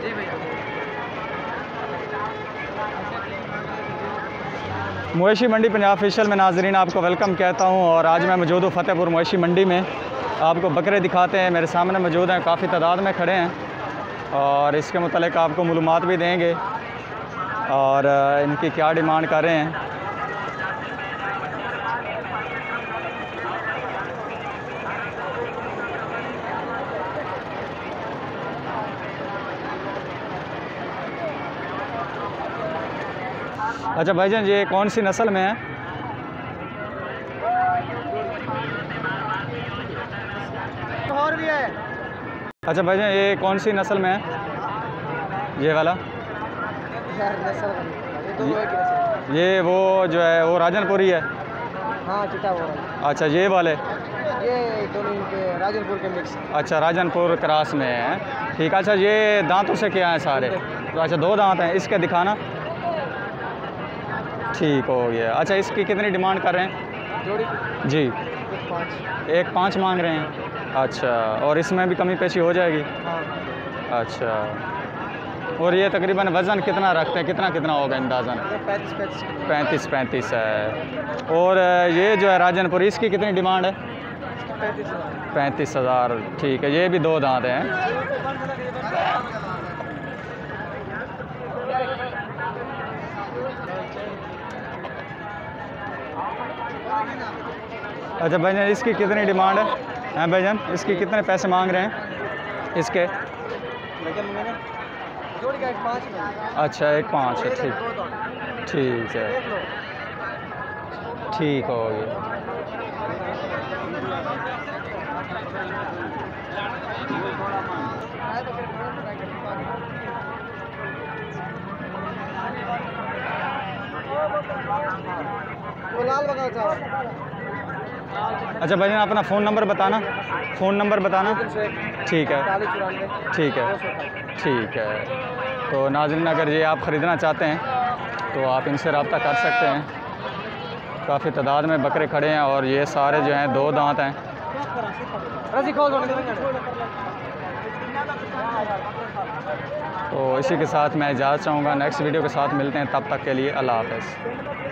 मवेशी मंडी पंजाब ऑफिशियल में नाजरीन आपको वेलकम कहता हूं। और आज मैं मौजूद हूँ फतेहपुर मवेशी मंडी में। आपको बकरे दिखाते हैं, मेरे सामने मौजूद हैं, काफ़ी तादाद में खड़े हैं और इसके मुतालिक आपको मालूमात भी देंगे और इनकी क्या डिमांड कर रहे हैं। अच्छा भाईजान, ये कौन सी नस्ल में है? और भी है। अच्छा भाईजान, ये कौन सी नस्ल में है? ये वाला ये वो जो है वो राजनपुरी है। हाँ, चिट्टा वो। अच्छा, ये वाले ये दोनों इनके राजनपुर के मिक्स। अच्छा, राजनपुर क्रॉस में है। ठीक है। अच्छा, ये दांतों से क्या है सारे? तो अच्छा, 2 दांत हैं। इसके दिखाना। ठीक हो गया। अच्छा, इसकी कितनी डिमांड कर रहे हैं? जोड़ी जी 1.5 मांग रहे हैं। अच्छा, और इसमें भी कमी पेशी हो जाएगी? हाँ। अच्छा, और ये तकरीबन वज़न कितना रखते हैं? कितना होगा अंदाज़न? 35 है। और ये जो है राजनपुरी, इसकी कितनी डिमांड है? 35,000। ठीक है। ये भी 2 दांत हैं। अच्छा भाईजान, इसकी कितनी डिमांड है? हाँ भाईजान, इसकी कितने पैसे मांग रहे हैं इसके? जोड़ी का 1.5। अच्छा, 1.5 है। ठीक है। ठीक हो गया। अच्छा भाईजान, अपना फ़ोन नंबर बताना। ठीक है। ठीक है। तो नाज़रीन, अगर ये आप ख़रीदना चाहते हैं तो आप इनसे रब्ता कर सकते हैं। काफ़ी तादाद में बकरे खड़े हैं और ये सारे जो हैं 2 दांत हैं। तो इसी के साथ मैं इजाज़त चाहूँगा। नेक्स्ट वीडियो के साथ मिलते हैं, तब तक के लिए अल्लाह हाफ़िज़।